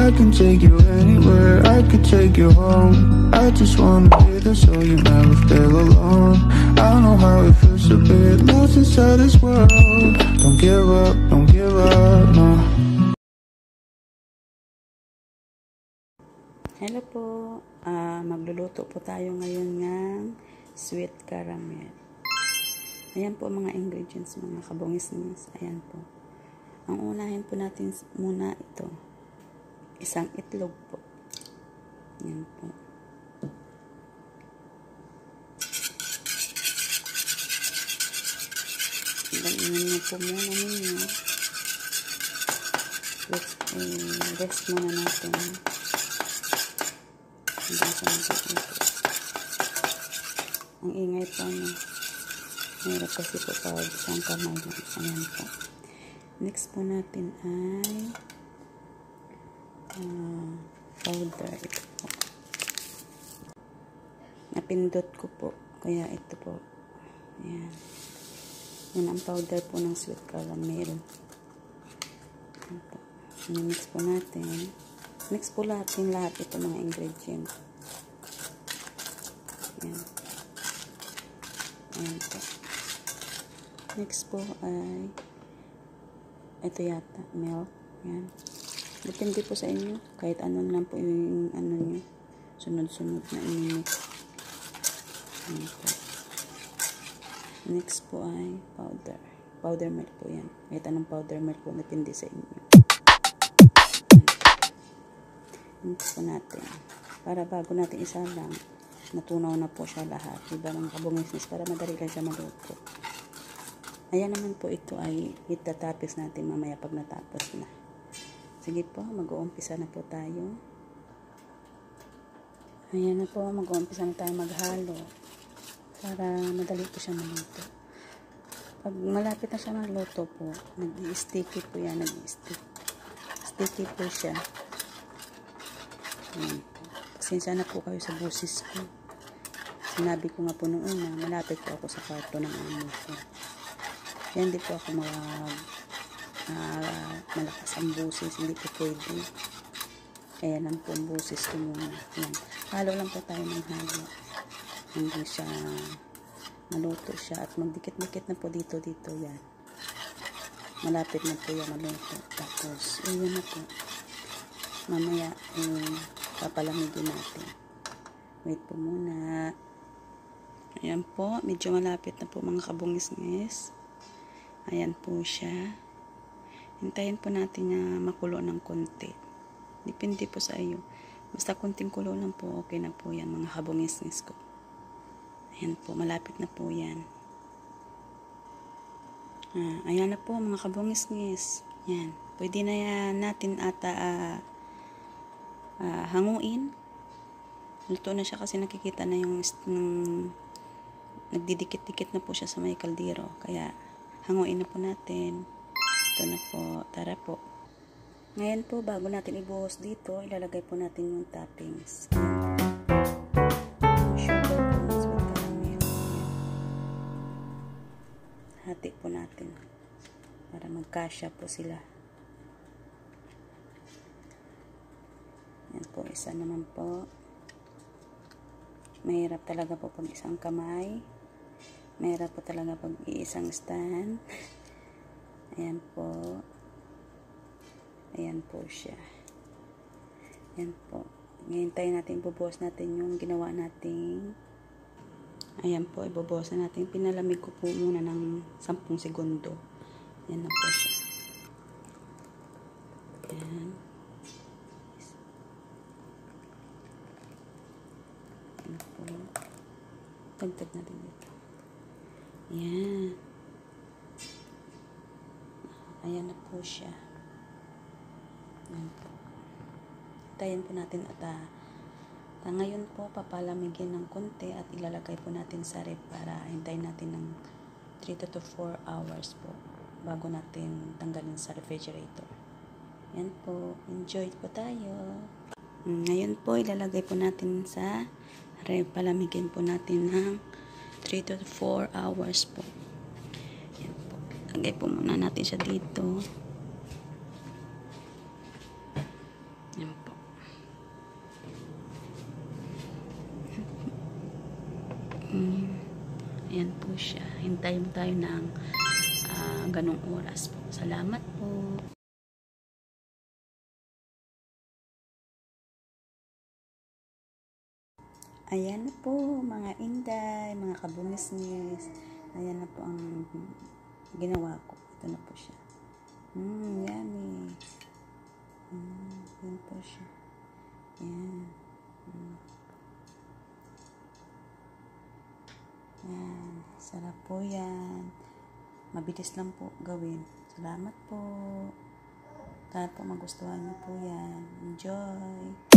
I can take you anywhere, I could take you home. I just wanna be there so you never feel alone. I know how it feels to be lost inside this world. Don't give up, no. Hello po, magluluto po tayo ngayon ng sweet caramel. Ayan po mga ingredients, mga kabungis-ngis. Ayan po. Ang unahin po natin muna ito. Isang itlog po. Ayan po. Ilagyan niyo po muna ninyo. Rest muna natin. Ang ingay po niya. Meron kasi po pag isang kamay lang. Ayan po. Next po natin ay powder. Ito po. Napindot ko po. Kaya ito po. Ayan. Yan ang powder po ng sweet caramel. Ayan po. Mix po natin. Mix po lahat ito mga ingredients. Ayan. Ayan po. Next po ay ito yata, milk. Ayan. Depende po sa inyo. Kahit ano lang po yung ano nyo. Sunod-sunod na i-mix. Ayan po. Next po ay powder. Powder milk po yan. Kahit anong powder milk po, depende sa inyo. Mix po natin. Para bago natin isalang, natunaw na po siya lahat. Diba mga kabungisnis? Para madali lang siya maluto. Ayan naman po ito ay itatapis natin mamaya pag natapos na. Sige po, mag-uumpisa na po tayo. Ayan na po, mag-uumpisa na tayo maghalo. Para madali po siya maluto. Pag malapit na siya maluto po, nag-i-sticky po yan, Sticky po siya. Pasensya na po kayo sa busis ko. Sinabi ko nga po nung una, malapit po ako sa kwarto ng amo ko. Yan, di po ako malakas ang busis, hindi po pwede. Kaya lang po ang busis ko muna. Yan. Halo lang po tayo ng halo. Hindi siya maluto siya at magdikit-dikit na po dito yan. Malapit na po yan maluto. Tapos, yun na po. Mamaya, papalamigin natin. Wait po muna. Ayan po, medyo malapit na po mga kabungis-ngis. Ayan po siya. Hintayin po natin na makulo ng konti. Depende po sa iyo. Basta konting kulo lang po, okay na po yan mga kabungis-ngis ko. Ayan po, malapit na po yan. Ayan na po mga kabungis-ngis. Yan. Pwede na yan natin ata hanguin. Luto na siya kasi nakikita na yung nagdidikit-dikit na po siya sa may kaldero. Kaya hanguin na po natin. Ito na po. Tara po. Ngayon po, bago natin ibuhos dito, ilalagay po natin yung toppings. Yung sugar po ng sweet caramel. Hati po natin para magkasya po sila. Yan po, isa naman po. Mahirap talaga po pag isang kamay. Mahirap po talaga pag iisang stand. Ayan po. Ayan po siya. Ayan po. Ngayon tayo natin, bubuhos natin yung ginawa natin. Ayan po, ibubuhos na natin. Pinalamig ko po muna ng 10 segundo. Ayan na po siya. Ayan. Tagtag natin dito. Ayan. Ayan na po siya. Ayan po. Tayin po natin at ngayon po papalamigin ng konti at ilalagay po natin sa ref para hintayin natin ng 3 to 4 hours po bago natin tanggalin sa refrigerator. Ayan po. Enjoy po tayo. Ngayon po ilalagay po natin sa ref. Palamigin po natin ng 3 to 4 hours po. Yan po. Lagay po muna natin siya dito. Yan po. po siya. Hintayin tayo ng ganong oras po. Salamat po. Ayan na po mga inday, mga kabunisnis. Ayan na po ang ginawa ko. Ito na po siya. Yummy. Yan po siya. Yan. Yan. Sarap po yan. Mabilis lang po gawin. Salamat po. Sana po magustuhan niyo po yan. Enjoy.